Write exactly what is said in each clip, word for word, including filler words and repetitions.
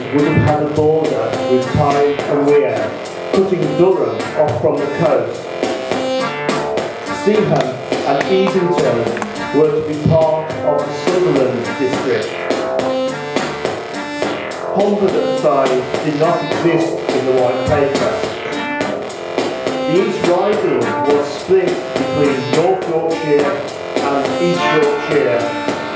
would have had a border with Tyne and Wear, cutting Durham off from the coast. Seaham and Easington were to be part of the Sutherland district. Homford at the time did not exist in the White Paper. The East Riding was split between North Yorkshire and East Yorkshire.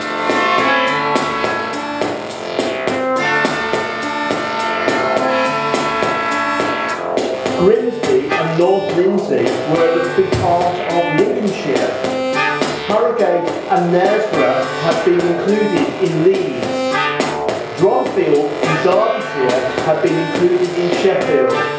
Grimsby and North Lindsey were a big part of Lincolnshire. Harrogate and Knaresborough had been included in Leeds. Dronfield and Derbyshire had been included in Sheffield.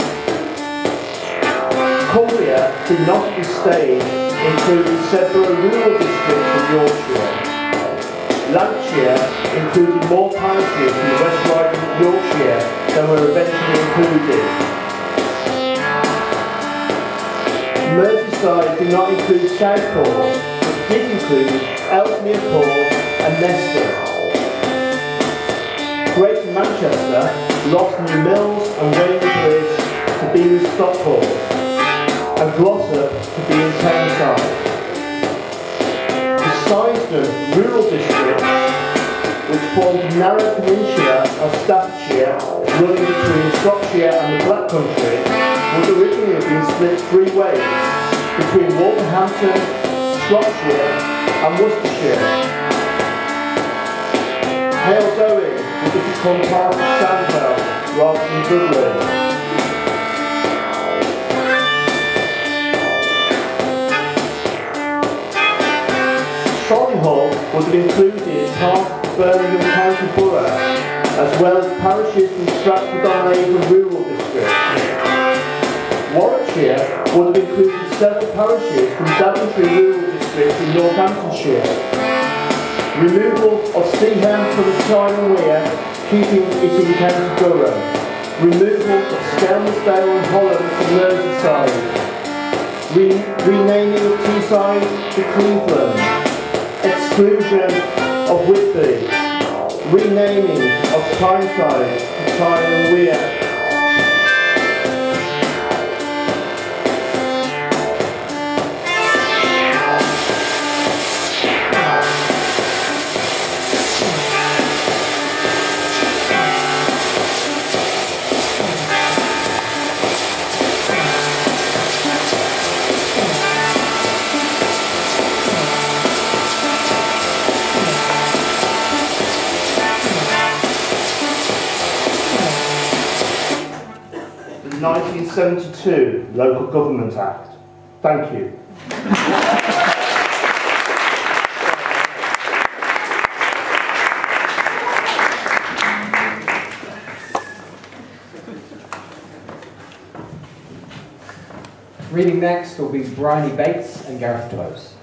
Cumbria did not at this stage include several rural districts of Yorkshire. Lancashire included more parishes in the West Riding of Yorkshire than were eventually included. Merseyside did not include Southport, but did include Ellesmere Port and Leicester. Greater Manchester lost New Mills and Weymouth to be with Stockport, and Gloucester to be in Tameside. The Sizedon Rural District, which formed a narrow peninsula of Staffordshire running between Shropshire and the Black Country, would originally have been split three ways, between Wolverhampton, Shropshire and Worcestershire. Halesowen would have become part of Sandwell rather than Dudley. Solihull would have included part of the Birmingham County Borough, as well as parishes from Stratford-on-Avon Rural District. Warwickshire would have included several parishes from Daventry Rural District in Northamptonshire. Removal of Seaham from the Tyne and Wear, keeping it in County Durham. Removal of Skelmersdale and Holland from Merseyside. Re renaming of Teesside to Cleveland. Exclusion of Whitby, renaming of Tyneside to Tyne and Wear. nineteen seventy-two Local Government Act. Thank you. Reading next will be Bryony Bates and Gareth Close.